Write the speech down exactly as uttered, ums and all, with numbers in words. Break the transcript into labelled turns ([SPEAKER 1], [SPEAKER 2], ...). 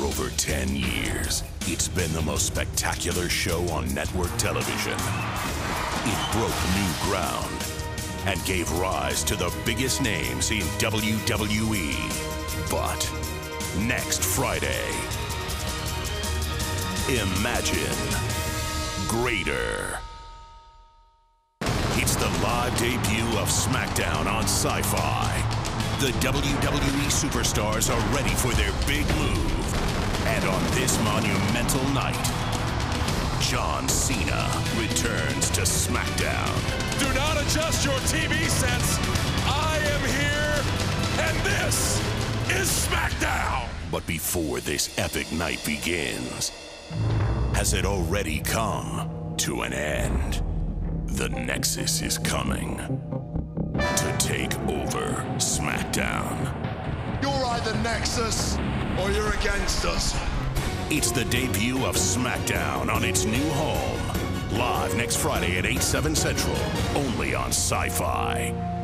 [SPEAKER 1] over ten years, it's been the most spectacular show on network television. It broke new ground and gave rise to the biggest names in W W E. But next Friday, imagine greater. It's the live debut of SmackDown on Sci-Fi. The W W E superstars are ready for their big move. And on this monumental night, John Cena returns to SmackDown.
[SPEAKER 2] Do not adjust your T V sets. I am here, and this is SmackDown.
[SPEAKER 1] But before this epic night begins, has it already come to an end? The Nexus is coming to take over SmackDown.
[SPEAKER 3] You're either Nexus or you're against us.
[SPEAKER 1] It's the debut of SmackDown on its new home. Live next Friday at eight, seven Central, only on Sci-Fi.